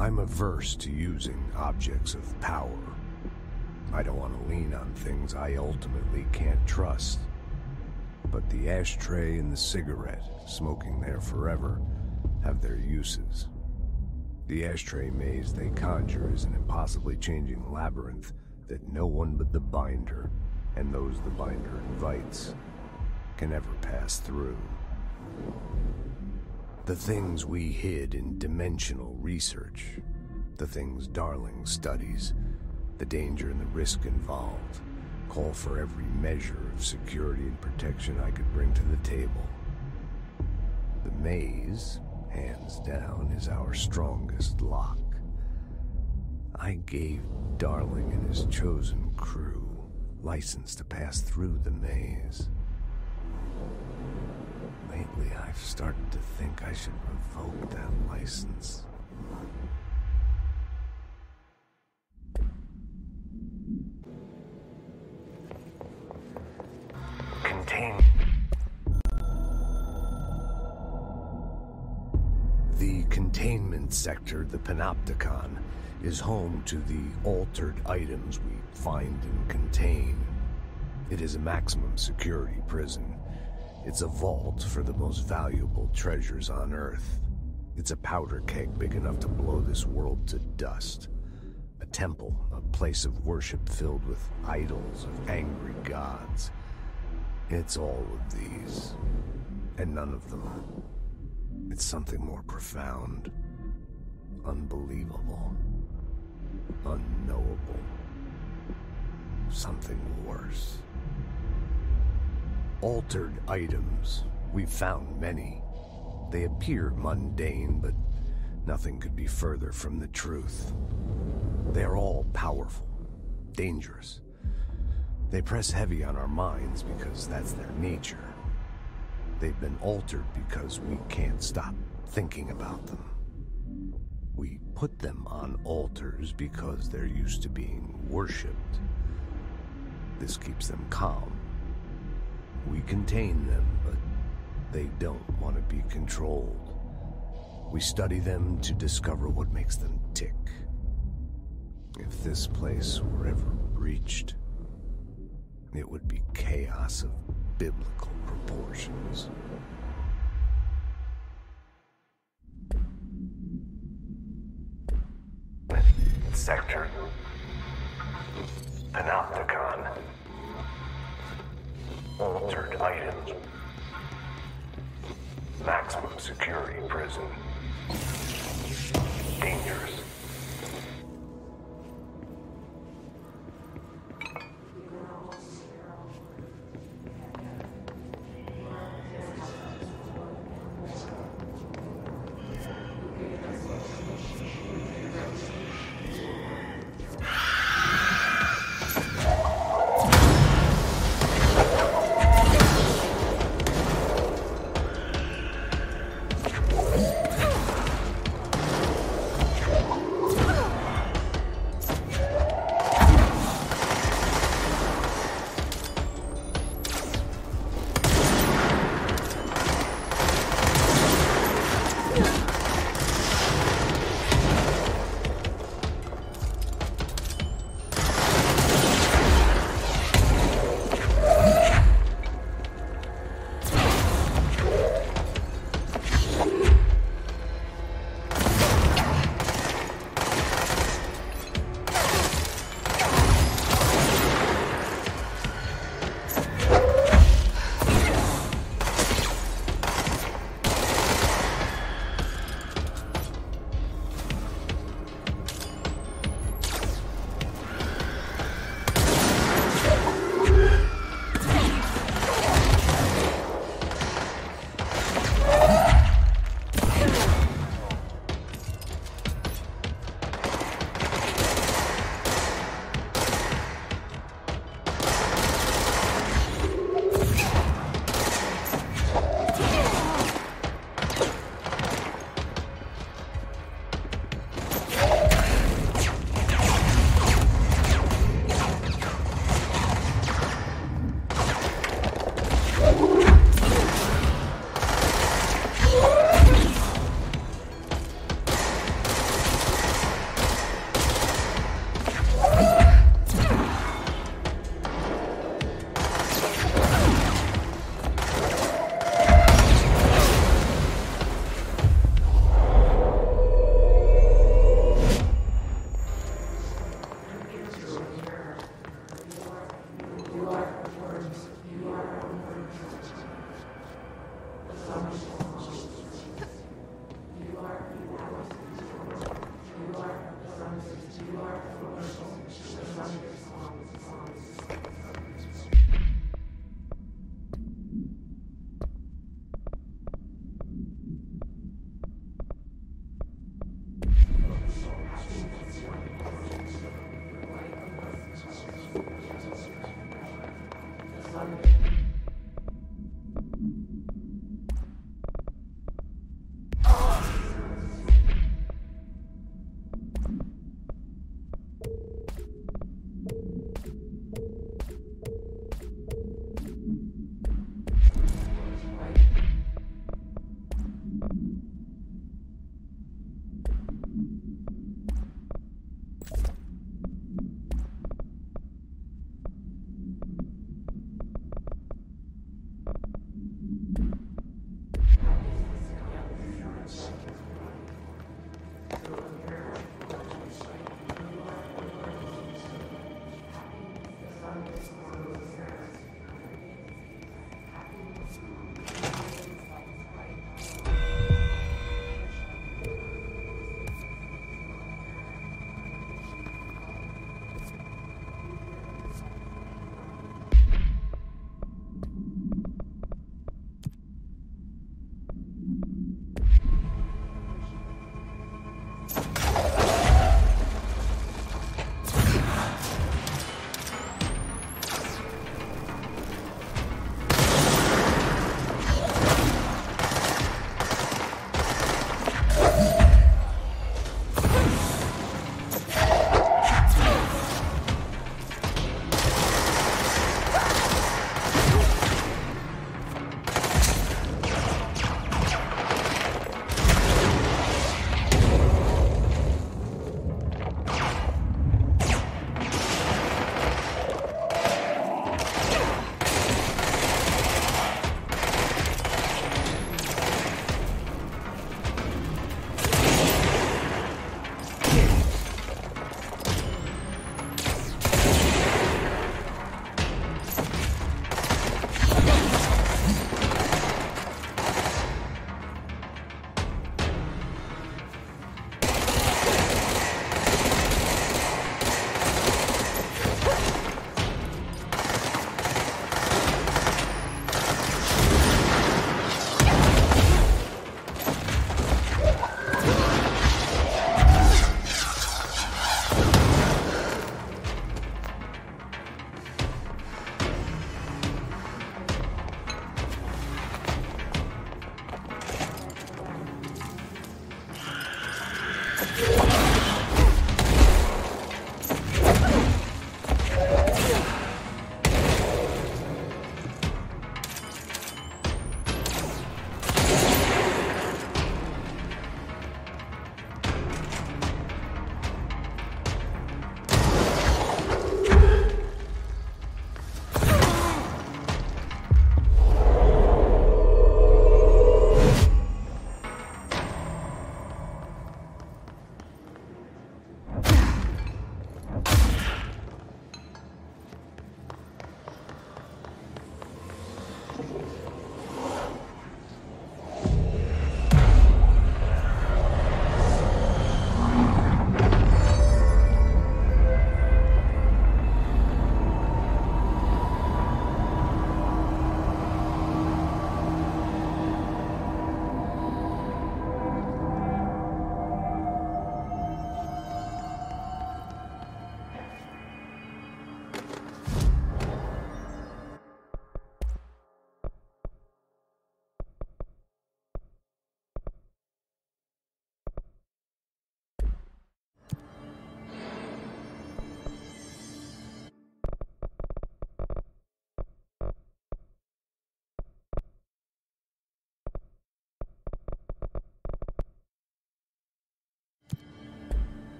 I'm averse to using objects of power. I don't want to lean on things I ultimately can't trust. But the ashtray and the cigarette, smoking there forever, have their uses. The ashtray maze they conjure is an impossibly changing labyrinth that no one but the binder, and those the binder invites, can ever pass through. The things we hid in dimensional research, the things Darling studies, the danger and the risk involved, call for every measure of security and protection I could bring to the table. The maze, hands down, is our strongest lock. I gave Darling and his chosen crew license to pass through the maze. Lately, I've started to think I should revoke that license. The containment sector, the Panopticon, is home to the altered items we find and contain. It is a maximum security prison. It's a vault for the most valuable treasures on Earth. It's a powder keg big enough to blow this world to dust. A temple, a place of worship filled with idols of angry gods. It's all of these, and none of them. It's something more profound, unbelievable, unknowable, something worse. Altered items. We've found many. They appear mundane, but nothing could be further from the truth. They're all powerful, dangerous. They press heavy on our minds because that's their nature. They've been altered because we can't stop thinking about them. We put them on altars because they're used to being worshipped. This keeps them calm. We contain them, but they don't want to be controlled. We study them to discover what makes them tick. If this place were ever breached, it would be chaos of biblical proportions. Sector Panopticon. Altered items. Maximum security prison. Dangerous.